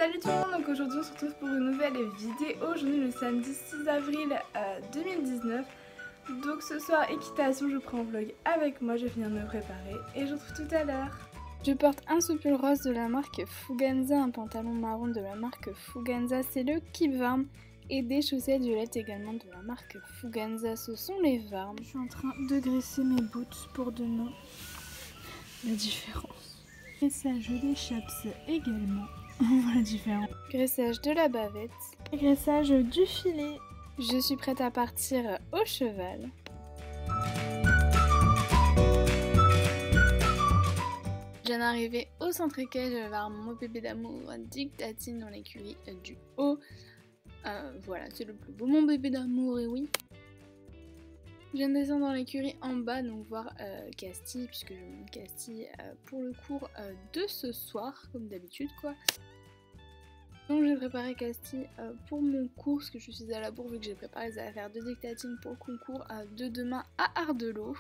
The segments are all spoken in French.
Salut tout le monde, donc aujourd'hui on se retrouve pour une nouvelle vidéo. Aujourd'hui le samedi 6 avril 2019. Donc ce soir équitation, je prends un vlog avec moi, je vais finir de me préparer et je vous retrouve tout à l'heure. Je porte un soupul rose de la marque Fuganza, un pantalon marron de la marque Fuganza, c'est le Keep Warm, et des chaussettes violettes également de la marque Fuganza, ce sont les Varm. Je suis en train de graisser mes boots pour demain. La différence. Graissage des chaps également. On voit la différence. Graissage de la bavette. Graissage du filet. Je suis prête à partir au cheval. Je viens d'arriver au centre équestre, je vais voir mon bébé d'amour Dictatine dans l'écurie du haut. Voilà, c'est le plus beau mon bébé d'amour, et oui. Je viens de descendre dans l'écurie en bas, donc voir Castille, puisque je monte Castille pour le cours de ce soir, comme d'habitude quoi. Donc j'ai préparé Castille pour mon cours, parce que je suis à la bourre vu que j'ai préparé les affaires de Dictatine pour le concours de demain à Ardelot.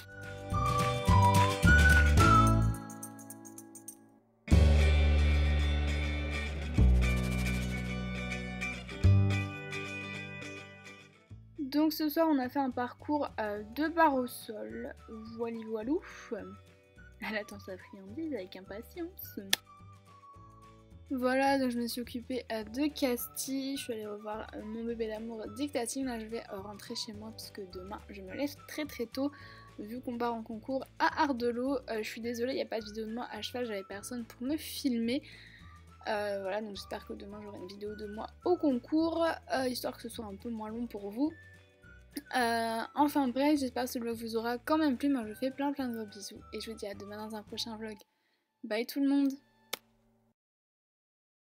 Donc ce soir on a fait un parcours de barre au sol, voili voilou. Elle attend sa friandise avec impatience. Voilà, donc je me suis occupée de Castille, je suis allée revoir mon bébé d'amour Dictatine. Là je vais rentrer chez moi parce que demain je me lève très tôt vu qu'on part en concours à Ardelot. Je suis désolée, il n'y a pas de vidéo de moi à cheval, j'avais personne pour me filmer. Voilà, donc j'espère que demain j'aurai une vidéo de moi au concours, histoire que ce soit un peu moins long pour vous. Enfin bref, j'espère que ce vlog vous aura quand même plu. Moi je vous fais plein de gros bisous et je vous dis à demain dans un prochain vlog. Bye tout le monde!